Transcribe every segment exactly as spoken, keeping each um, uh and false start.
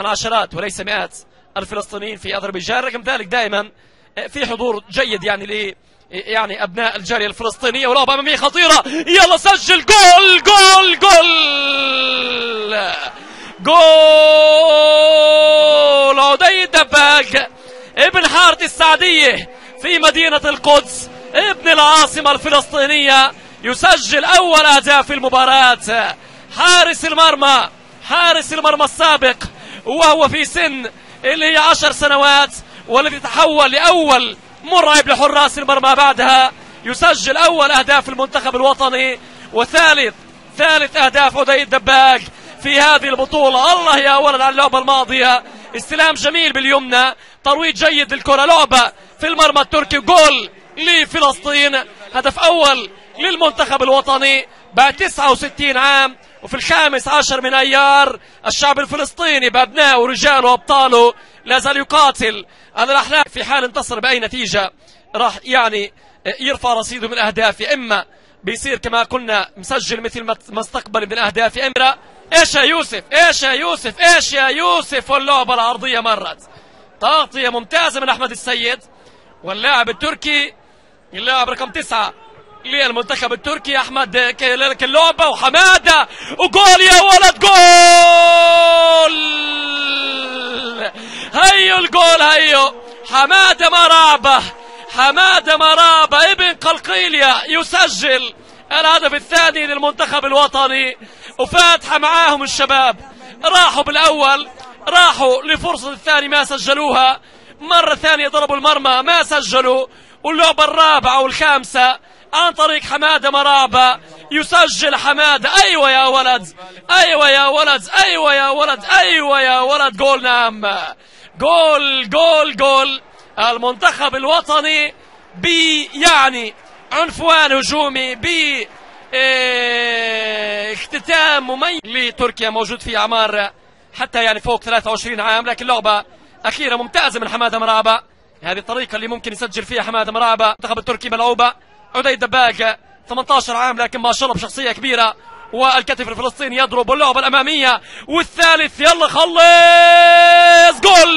عشرات وليس مئات الفلسطينيين في أذربيجان. رغم ذلك دائما في حضور جيد يعني ل يعني أبناء الجالية الفلسطينية. ولعبة أمامية خطيرة، يلا سجل جول جول جول جول عدي الدباغ ابن حارة السعدية في مدينة القدس ابن العاصمة الفلسطينية يسجل أول أهداف المباراة. حارس المرمى حارس المرمى السابق وهو في سن اللي هي عشر سنوات والذي تحول لأول مرعب لحراس المرمى بعدها يسجل أول أهداف المنتخب الوطني وثالث ثالث أهداف عدي الدباغ في هذه البطولة. الله يا ولد على اللعبة الماضية، استلام جميل باليمنى، ترويج جيد للكرة، لعبة في المرمى التركي، جول لفلسطين، هدف أول للمنتخب الوطني بعد تسعة وستين عام. وفي الخامس عشر من أيار الشعب الفلسطيني بأبنائه ورجاله وأبطاله لا زال يقاتل على الأحلام. في حال انتصر بأي نتيجة راح يعني يرفع رصيده من أهداف، إما بيصير كما قلنا مسجل مثل ما استقبل من أهداف، إما إيش يا يوسف إيش يا يوسف إيش يا يوسف واللعبة العرضية مرت، تغطية ممتازة من أحمد السيد واللاعب التركي اللاعب رقم تسعة للمنتخب التركي أحمد كلعبة وحمادة وجول يا ولد، جول هيو الجول هيو حمادة مرابة حمادة مرابة ابن قلقيلية يسجل الهدف الثاني للمنتخب الوطني. وفاتحة معاهم الشباب، راحوا بالأول راحوا لفرصة الثاني ما سجلوها، مرة ثانية ضربوا المرمى ما سجلوا، واللعبة الرابعة والخامسة عن طريق حمادة مرابة يسجل حمادة. أيوة يا ولد أيوة يا ولد أيوة يا ولد أيوة يا ولد جول، نعم جول جول جول. المنتخب الوطني ب يعني عنفوان هجومي ب اه اختتام مميز لتركيا موجود في أعمار حتى يعني فوق ثلاثة وعشرين عام، لكن لعبة أخيرة ممتازة من حمادة مرابة. هذه الطريقة اللي ممكن يسجل فيها حمادة مرابة. المنتخب التركي ملعوبة عدي الدباغ ثمانية عشر عام لكن ما شاء الله بشخصية كبيرة، والكتف الفلسطيني يضرب واللعبة الأمامية والثالث يلا خلص جول.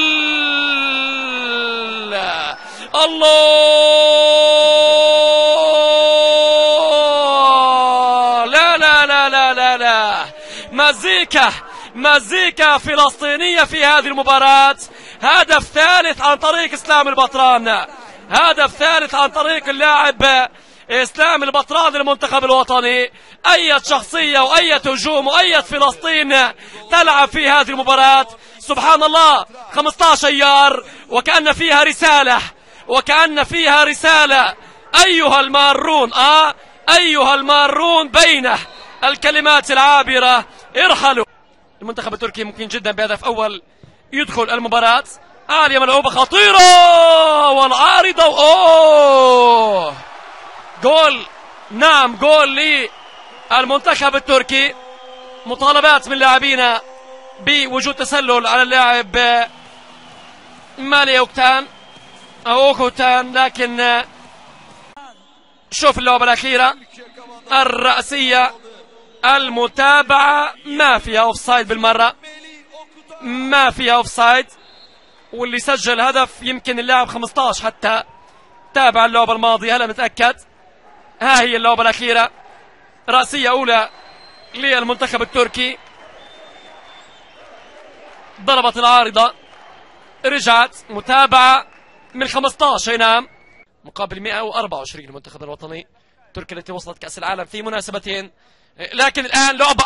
الله لا لا لا لا لا لا مزيكا مزيكا فلسطينية في هذه المباراة. هدف ثالث عن طريق اسلام البطران، هدف ثالث عن طريق اللاعب اسلام البطران للمنتخب الوطني. اي شخصية واي هجوم واي فلسطين تلعب في هذه المباراة. سبحان الله خمسة عشر ايار وكأن فيها رسالة وكأن فيها رسالة ايها المارون اه ايها المارون بين الكلمات العابرة ارحلوا. المنتخب التركي ممكن جدا بهدف اول يدخل المباراة. عالية ملعوبة خطيرة والعارضة اوه جول، نعم جول للمنتخب التركي. مطالبات من لاعبينا بوجود تسلل على اللاعب مالي اوكتان او اوكوتان، لكن شوف اللعبة الأخيرة الرأسية المتابعة ما فيها اوفسايد بالمرة، ما فيها اوفسايد. واللي سجل هدف يمكن اللاعب خمسة عشر حتى تابع اللعبة الماضية، هلا متأكد. ها هي اللعبة الأخيرة رأسية أولى للمنتخب التركي، ضربت العارضة رجعت متابعة من خمسة عشر نعم مقابل مئة وأربعة وعشرين المنتخب الوطني. تركيا التي وصلت كأس العالم في مناسبتين، لكن الآن لعبة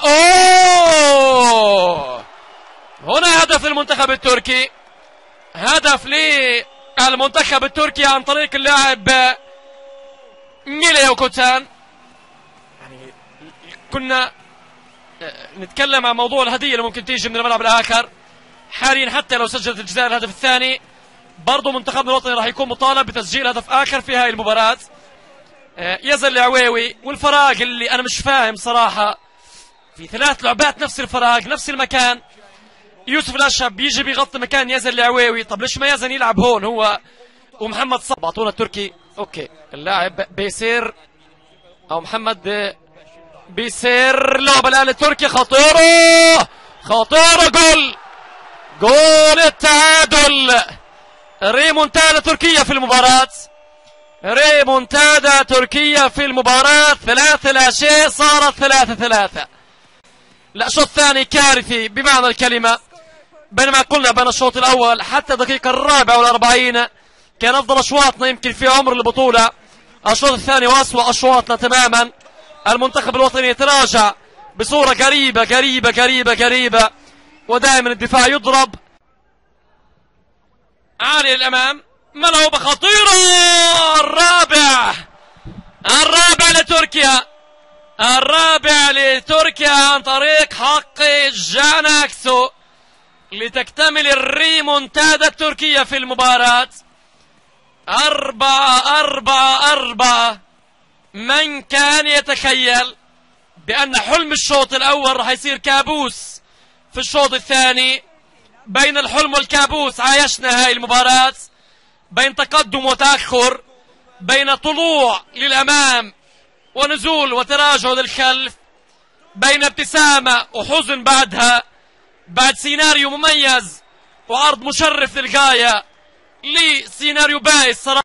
أوه هنا هدف للمنتخب التركي، هدف للمنتخب التركي عن طريق اللاعب ميلي اوكوتان. يعني كنا نتكلم عن موضوع الهدية اللي ممكن تيجي من الملعب الآخر. حاليا حتى لو سجلت الجزائر الهدف الثاني برضو منتخبنا الوطني راح يكون مطالب بتسجيل هدف آخر في هاي المباراة. يزن العويوي والفراغ اللي أنا مش فاهم صراحة، في ثلاث لعبات نفس الفراغ نفس المكان. يوسف الأشهب بيجي بيغطي مكان يزن العويوي، طب ليش ما يزن يلعب هون هو ومحمد صب؟ اعطونا التركي. اوكي اللاعب بيسير او محمد بيسير، لعبة الان التركي خطيرة خطيرة جول جول التعادل. ريمونتادا تركيا في المباراة، ريمونتادا تركيا في المباراة. ثلاثة لا شيء، صارت ثلاثة ثلاثة. لا، شوط ثاني كارثي بمعنى الكلمة. بينما قلنا بين الشوط الأول حتى الدقيقة الرابعة والأربعين كان أفضل أشواطنا يمكن في عمر البطولة، الشوط الثاني وأسوأ أشواطنا تماما. المنتخب الوطني يتراجع بصورة قريبة قريبة قريبة قريبة، ودائما الدفاع يضرب. عالي الأمام، ملعوبة خطيرة. الرابع الرابع لتركيا، الرابع لتركيا عن طريق حقي جاناكسو لتكتمل الريمونتادا التركية في المباراة. أربعة أربعة أربعة. من كان يتخيل بأن حلم الشوط الأول راح يصير كابوس في الشوط الثاني؟ بين الحلم والكابوس عايشنا هاي المباراة، بين تقدم وتأخر، بين طلوع للأمام ونزول وتراجع للخلف، بين ابتسامة وحزن بعدها، بعد سيناريو مميز وعرض مشرف للغاية لسيناريو بائس صراحة.